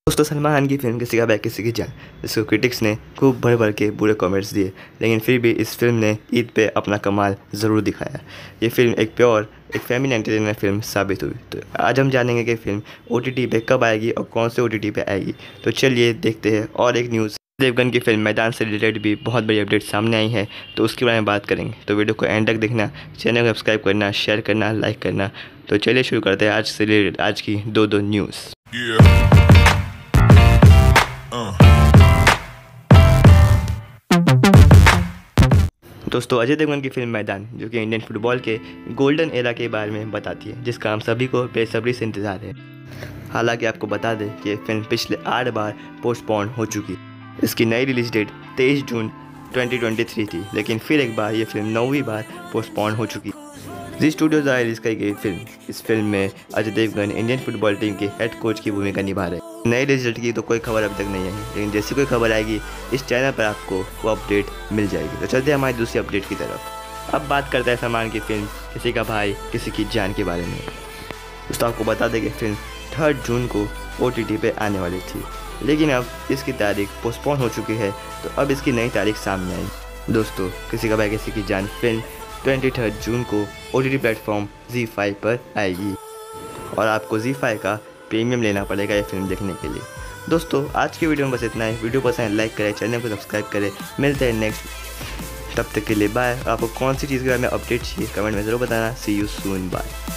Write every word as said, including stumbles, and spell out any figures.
दोस्तों, सलमान खान की फिल्म किसी का बैग किसी की जान, जिसको क्रिटिक्स ने खूब भर भर के बुरे कमेंट्स दिए, लेकिन फिर भी इस फिल्म ने ईद पे अपना कमाल ज़रूर दिखाया। ये फिल्म एक प्योर एक फैमिली एंटरटेनर फिल्म साबित हुई। तो आज हम जानेंगे कि फिल्म ओ टी टी पे कब आएगी और कौन से ओ टी टी पे आएगी। तो चलिए देखते हैं। और एक न्यूज़, देवगन की फिल्म मैदान से रिलेटेड भी बहुत बड़ी अपडेट सामने आई है, तो उसके बारे में बात करेंगे। तो वीडियो को एंड तक देखना, चैनल को सब्सक्राइब करना, शेयर करना, लाइक करना। तो चलिए शुरू करते हैं आज से रिलेटेड आज की दो दो न्यूज़। दोस्तों, अजय देवगन की फिल्म मैदान, जो कि इंडियन फुटबॉल के गोल्डन एरा के बारे में बताती है, जिसका हम सभी को बेसब्री से इंतज़ार है। हालांकि आपको बता दें कि ये फिल्म पिछले आठ बार पोस्टपोन हो चुकी। इसकी नई रिलीज डेट तेईस जून दो हज़ार तेईस थी, लेकिन फिर एक बार ये फिल्म नौवीं बार पोस्टपोन हो चुकी। जी स्टूडियोज द्वारा रिलीज की गई फिल्म इस फिल्म में Ajay Devgn Indian football team के हेड कोच की भूमिका निभा रहे। नए रिजल्ट की तो कोई खबर अब तक नहीं आई, लेकिन जैसी कोई खबर आएगी इस चैनल पर आपको वो अपडेट मिल जाएगी। तो चलते हैं हमारी दूसरी अपडेट की तरफ। अब बात करते हैं सलमान की फिल्म किसी का भाई किसी की जान के बारे में। दोस्तों, आपको बता दें कि फिल्म थर्ड जून को ओ टी टी पे आने वाली थी, लेकिन अब इसकी तारीख पोस्टपोन हो चुकी है। तो अब इसकी नई तारीख सामने आई। दोस्तों, किसी का भाई किसी की जान फिल्म तेईस जून को O T T platform Zee five पर आएगी, और आपको ज़ी फाइव का प्रीमियम लेना पड़ेगा ये फिल्म देखने के लिए। दोस्तों, आज की वीडियो में बस इतना ही। वीडियो पसंद लाइक करें, चैनल को सब्सक्राइब करें। मिलते हैं नेक्स्ट। तब तक के लिए बाय। आपको कौन सी चीज़ के बारे में अपडेट चाहिए कमेंट में ज़रूर बताना। See you soon, bye.